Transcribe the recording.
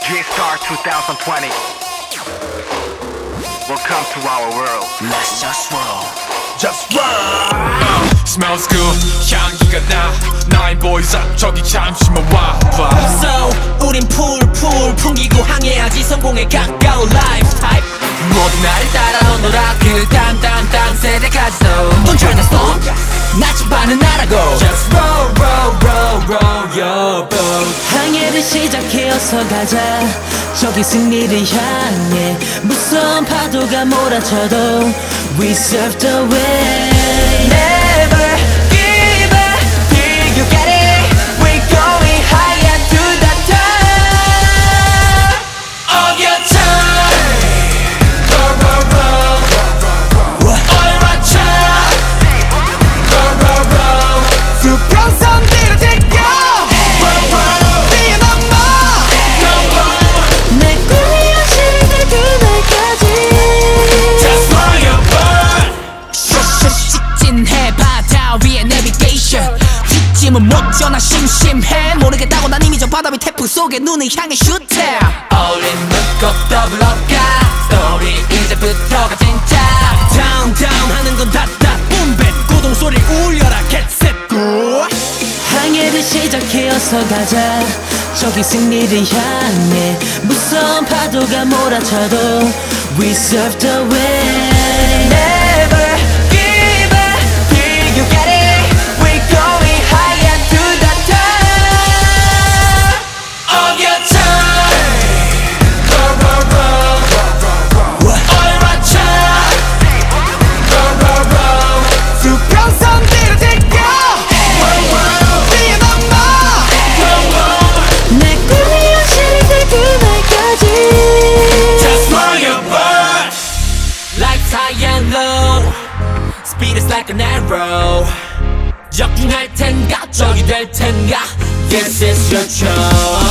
G-Star 2020. Welcome to our world. Let's just roll. Just roll. Smells good. 향기가 나. 나의 boys 저기 잠시만 와봐. So 우린 풀 풍기고 항해하지 성공에 가까운 life type. 모두 나를 따라 오너라 그 땅 세대까지 Don't turn the storm 나침반은 나라고 Just roll your boat. 항해를 시작해 어서 가자 저기 승리를 향해 무서운 파도가 몰아쳐도 We surf the wave. Never give up till you got it. We're going higher to the top of your time. 수평선 뒤로 제껴 뛰어넘어 내 꿈이 현실이 될 그날까지 Just roll your boat. 직진해 바다 위에 내비게이션 뒷짐은 못 져나 심심해 모르겠다고 난 이미 저 바다 위 태풍 속에 눈을 향해 슈트 어울린 묶고 더블어가 우리 이제부터가 진짜 다운 하는 건 닷다 붐배 고동 소리 울려라 Get set go. 항해를 시작해 어서 가자 저기 승리를 향해 무서운 파도가 몰아쳐도 We surf the wave. Never give up till you got it. We're going higher to the top of your time. 얼마차 수평선 뒤로 제껴 뛰어넘어 내 꿈이 현실이 될 그날까지 Just roll your boat. Life's high and low. Speed is like an arrow. 역행할 텐가 저기 될 텐가 This is your choice.